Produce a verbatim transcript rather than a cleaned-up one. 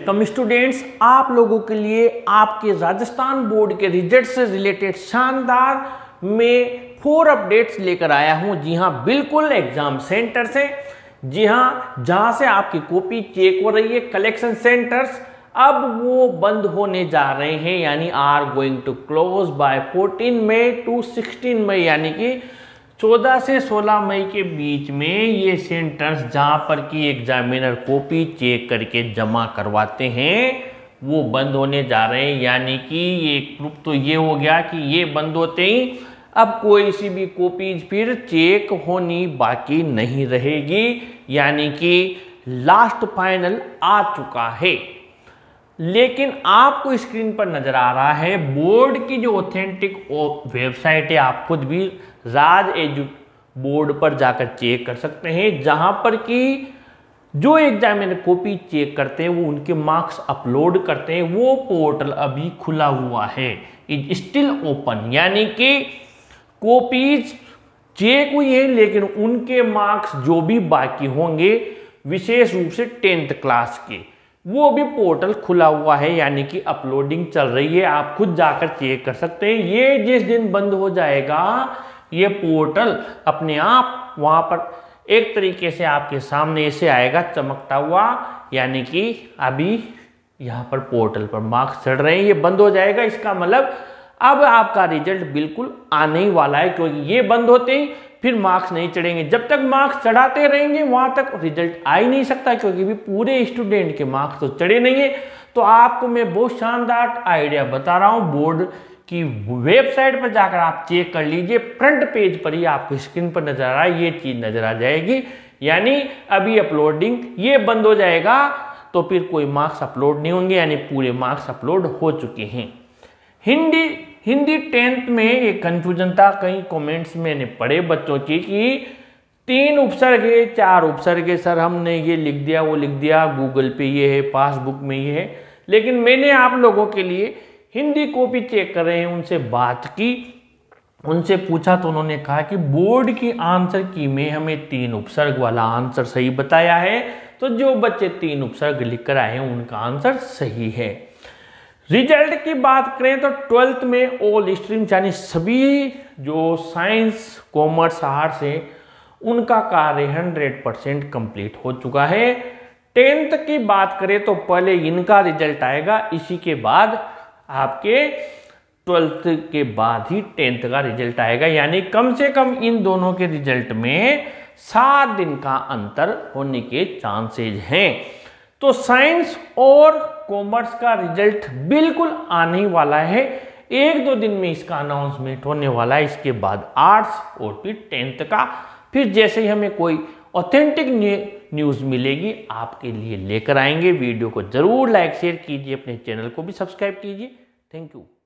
Welcome students, आप लोगों के लिए आपके राजस्थान बोर्ड के रिजल्ट से रिलेटेड शानदार में फोर अपडेट्स लेकर आया हूं। जी हां, बिल्कुल एग्जाम सेंटर से। जी हां, जहां से आपकी कॉपी चेक हो रही है, कलेक्शन सेंटर्स अब वो बंद होने जा रहे हैं, यानी are going to close by fourteen May to sixteen May, यानी कि चौदह से सोलह मई के बीच में ये सेंटर्स जहां पर कि एग्जामिनर कॉपी चेक करके जमा करवाते हैं वो बंद होने जा रहे हैं। यानी कि ये प्रूफ तो ये हो गया कि ये बंद होते ही अब कोई सी भी कॉपीज फिर चेक होनी बाकी नहीं रहेगी, यानी कि लास्ट फाइनल आ चुका है। लेकिन आपको स्क्रीन पर नजर आ रहा है बोर्ड की जो ऑथेंटिक वेबसाइट है, आप खुद भी राज एजू बोर्ड पर जाकर चेक कर सकते हैं, जहां पर कि जो एग्जामिनर कॉपी चेक करते हैं वो उनके मार्क्स अपलोड करते हैं। वो पोर्टल अभी खुला हुआ है, इज स्टिल ओपन, यानी कि कॉपीज चेक हुई है लेकिन उनके मार्क्स जो भी बाकी होंगे विशेष रूप से टेंथ क्लास के, वो भी पोर्टल खुला हुआ है, यानी कि अपलोडिंग चल रही है। आप खुद जाकर चेक कर सकते हैं। ये जिस दिन बंद हो जाएगा ये पोर्टल अपने आप वहां पर एक तरीके से आपके सामने ऐसे आएगा चमकता हुआ, यानी कि अभी यहाँ पर पोर्टल पर मार्क्स चढ़ रहे हैं, ये बंद हो जाएगा। इसका मतलब अब आपका रिजल्ट बिल्कुल आने ही वाला है, क्योंकि ये बंद होते ही फिर मार्क्स नहीं चढ़ेंगे। जब तक मार्क्स चढ़ाते रहेंगे वहां तक रिजल्ट आ ही नहीं सकता, क्योंकि भी पूरे स्टूडेंट के मार्क्स तो चढ़े नहीं है। तो आपको मैं बहुत शानदार आइडिया बता रहा हूं, बोर्ड की वेबसाइट पर जाकर आप चेक कर लीजिए। फ्रंट पेज पर ही आपको स्क्रीन पर नजर आ रहा है, ये चीज नजर आ जाएगी, यानी अभी अपलोडिंग ये बंद हो जाएगा तो फिर कोई मार्क्स अपलोड नहीं होंगे, यानी पूरे मार्क्स अपलोड हो चुके हैं। हिंदी हिंदी टेंथ में एक कंफ्यूजन था, कई कमेंट्स मैंने पढ़े बच्चों की कि तीन उपसर्ग है, चार उपसर्ग है, सर हमने ये लिख दिया वो लिख दिया, गूगल पे ये है, पासबुक में ये है। लेकिन मैंने आप लोगों के लिए हिंदी कॉपी चेक कर रहे हैं उनसे बात की, उनसे पूछा तो उन्होंने कहा कि बोर्ड की आंसर की में हमें तीन उपसर्ग वाला आंसर सही बताया है। तो जो बच्चे तीन उपसर्ग लिख कर आए हैं उनका आंसर सही है। रिजल्ट की बात करें तो ट्वेल्थ में ऑल स्ट्रीम्स यानी सभी जो साइंस कॉमर्स आर्ट्स है उनका कार्य हंड्रेड परसेंट कंप्लीट हो चुका है। टेंथ की बात करें तो पहले इनका रिजल्ट आएगा, इसी के बाद आपके ट्वेल्थ के बाद ही टेंथ का रिजल्ट आएगा, यानी कम से कम इन दोनों के रिजल्ट में सात दिन का अंतर होने के चांसेज हैं। तो साइंस और कॉमर्स का रिजल्ट बिल्कुल आने वाला है, एक दो दिन में इसका अनाउंसमेंट होने वाला है। इसके बाद आर्ट्स और फिर टेंथ का, फिर जैसे ही हमें कोई ऑथेंटिक न्यूज़ मिलेगी आपके लिए लेकर आएंगे। वीडियो को जरूर लाइक शेयर कीजिए, अपने चैनल को भी सब्सक्राइब कीजिए। Thank you.